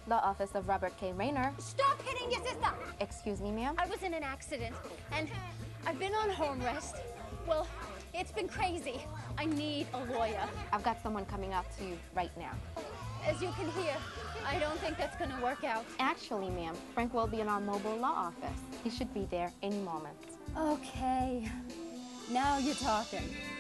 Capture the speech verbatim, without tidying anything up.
Law Office of Robert K. Rayner. Stop hitting your sister! Excuse me, ma'am? I was in an accident, and I've been on home rest. Well, it's been crazy. I need a lawyer. I've got someone coming out to you right now. As you can hear, I don't think that's gonna work out. Actually, ma'am, Frank will be in our mobile law office. He should be there any moment. Okay, now you're talking.